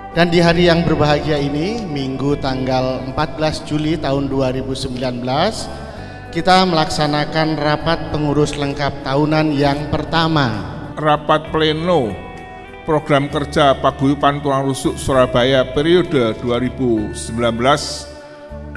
Dan di hari yang berbahagia ini, Minggu tanggal 14 Juli tahun 2019, kita melaksanakan rapat pengurus lengkap tahunan yang pertama. Rapat pleno program kerja Paguyuban Tulang Rusuk Surabaya periode 2019-2020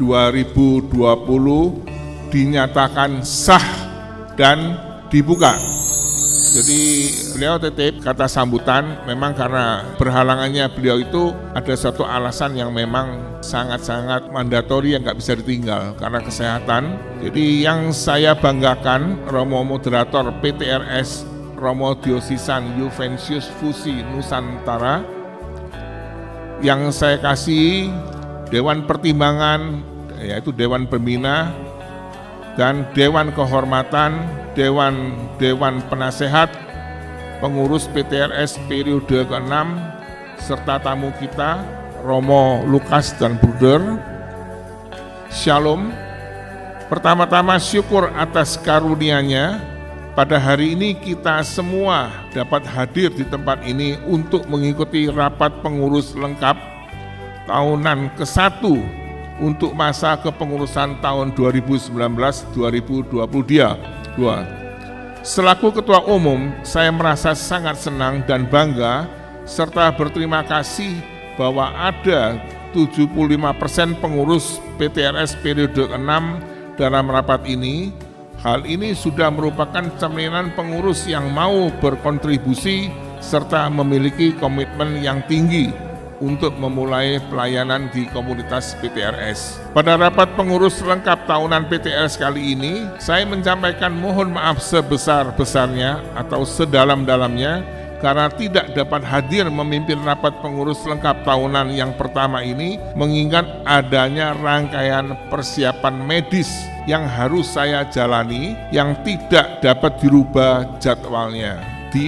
dinyatakan sah dan dibuka. Jadi beliau titip kata sambutan, memang karena berhalangannya beliau itu ada satu alasan yang memang sangat-sangat mandatori yang nggak bisa ditinggal karena kesehatan. Jadi yang saya banggakan, Romo Moderator PTRS Romo Diosisan Juventius Fusi Nusantara, yang saya kasih Dewan Pertimbangan, yaitu Dewan Pembina dan Dewan Kehormatan, Dewan Penasehat, pengurus PTRS periode ke-6, serta tamu kita, Romo Lukas dan Bruder. Shalom. Pertama-tama syukur atas karunia-Nya, pada hari ini kita semua dapat hadir di tempat ini untuk mengikuti rapat pengurus lengkap tahunan ke-1 untuk masa kepengurusan tahun 2019-2022. Selaku Ketua Umum, saya merasa sangat senang dan bangga serta berterima kasih bahwa ada 75% pengurus PTRS periode ke-6 dalam rapat ini. Hal ini sudah merupakan cerminan pengurus yang mau berkontribusi serta memiliki komitmen yang tinggi untuk memulai pelayanan di komunitas PTRS. Pada rapat pengurus lengkap tahunan PTRS kali ini, saya menyampaikan mohon maaf sebesar-besarnya atau sedalam-dalamnya karena tidak dapat hadir memimpin rapat pengurus lengkap tahunan yang pertama ini, mengingat adanya rangkaian persiapan medis yang harus saya jalani yang tidak dapat dirubah jadwalnya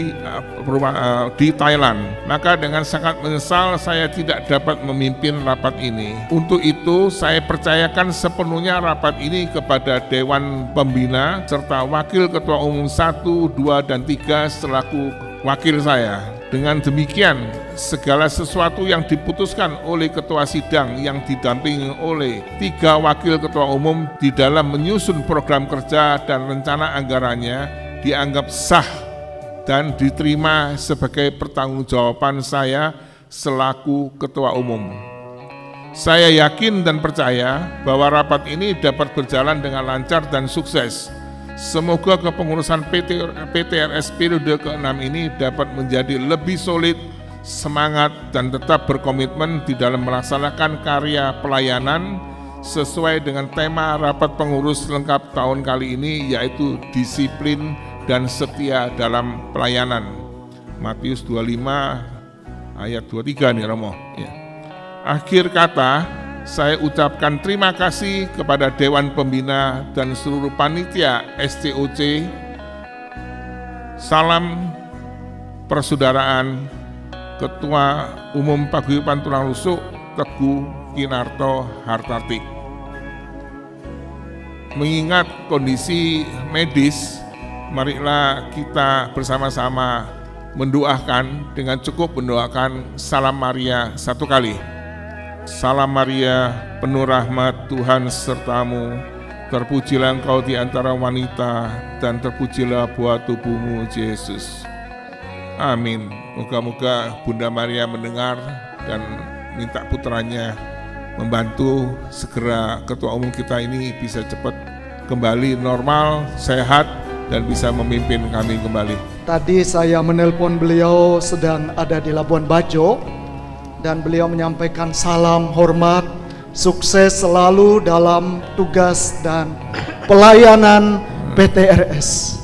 di Thailand. Maka dengan sangat menyesal saya tidak dapat memimpin rapat ini. Untuk itu saya percayakan sepenuhnya rapat ini kepada Dewan Pembina serta Wakil Ketua Umum 1, 2, dan 3 selaku wakil saya. Dengan demikian, segala sesuatu yang diputuskan oleh Ketua Sidang yang didampingi oleh 3 Wakil Ketua Umum di dalam menyusun program kerja dan rencana anggarannya dianggap sah dan diterima sebagai pertanggungjawaban saya selaku Ketua Umum. Saya yakin dan percaya bahwa rapat ini dapat berjalan dengan lancar dan sukses. Semoga kepengurusan PTRS periode ke-6 ini dapat menjadi lebih solid, semangat, dan tetap berkomitmen di dalam melaksanakan karya pelayanan sesuai dengan tema rapat pengurus lengkap tahun kali ini, yaitu disiplin dan setia dalam pelayanan. Matius 25 ayat 23 nih Romo. Ya. Akhir kata, saya ucapkan terima kasih kepada Dewan Pembina dan seluruh panitia STOC. Salam persaudaraan, Ketua Umum Paguyuban Tulang Rusuk Teguh Kinarto Hartarti. Mengingat kondisi medis, marilah kita bersama-sama mendoakan dengan cukup mendoakan Salam Maria satu kali. Salam Maria, penuh rahmat, Tuhan sertamu, terpujilah engkau di antara wanita, dan terpujilah buah tubuhmu, Yesus. Amin. Moga-moga Bunda Maria mendengar dan minta putranya membantu segera Ketua Umum kita ini bisa cepat kembali normal, sehat, dan bisa memimpin kami kembali. Tadi saya menelpon beliau sedang ada di Labuan Bajo, dan beliau menyampaikan salam hormat, sukses selalu dalam tugas dan pelayanan PTRS.